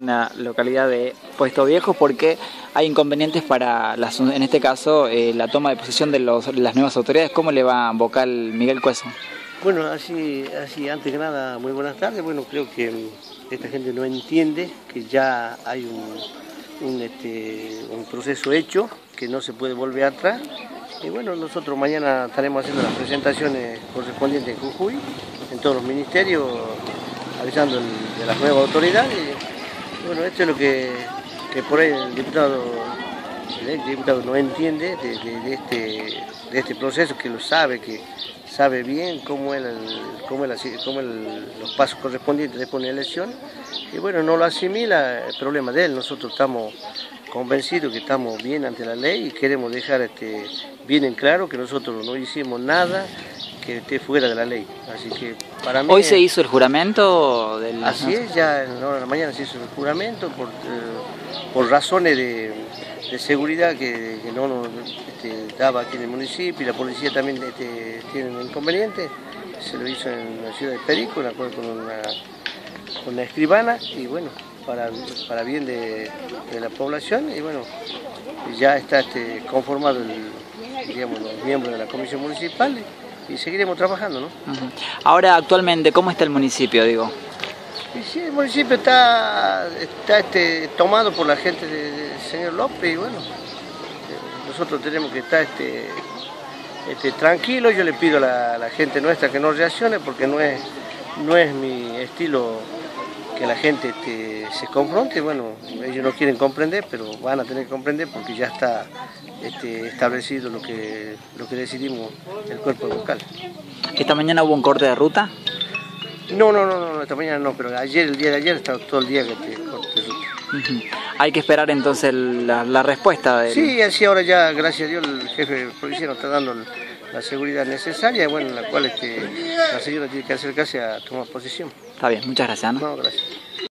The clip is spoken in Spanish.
La localidad de Puesto Viejo porque hay inconvenientes para, en este caso, la toma de posesión de las nuevas autoridades. ¿Cómo le va vocal Miguel Cueso? Bueno, así antes que nada, muy buenas tardes. Bueno, creo que esta gente no entiende que ya hay un proceso hecho, que no se puede volver atrás. Y bueno, nosotros mañana estaremos haciendo las presentaciones correspondientes en Jujuy, en todos los ministerios, avisando de las nuevas autoridades. Y bueno, esto es lo que por ahí el diputado no entiende de este proceso, que lo sabe, que sabe bien cómo es los pasos correspondientes después de una elección. Y bueno, no lo asimila, el problema de él. Nosotros estamos convencidos que estamos bien ante la ley y queremos dejar bien en claro que nosotros no hicimos nada que esté fuera de la ley. Así que para mí... ¿Hoy se hizo el juramento? Así es, ya en la mañana se hizo el juramento por razones de seguridad que no nos daba aquí en el municipio, y la policía también tiene un inconveniente. Se lo hizo en la ciudad de Perico, de acuerdo con la escribana, y bueno, para bien de la población. Y bueno, ya está conformado los miembros de la comisión municipal y seguiremos trabajando, ¿no? Ahora, actualmente, ¿cómo está el municipio, digo? Y sí, el municipio está tomado por la gente del señor López, y bueno, nosotros tenemos que estar tranquilos. Yo le pido a la gente nuestra que no reaccione, porque no es mi estilo que la gente se confronte. Bueno, ellos no quieren comprender, pero van a tener que comprender porque ya está establecido lo que decidimos el cuerpo vocal. ¿Esta mañana hubo un corte de ruta? No, esta mañana no, pero el día de ayer estaba todo el día corte de ruta. Hay que esperar entonces la respuesta. Sí, así ahora ya, gracias a Dios, el jefe de policía nos está dando la seguridad necesaria, bueno, en la cual la señora tiene que acercarse a tomar posesión. Está bien, muchas gracias, ¿no? No, gracias.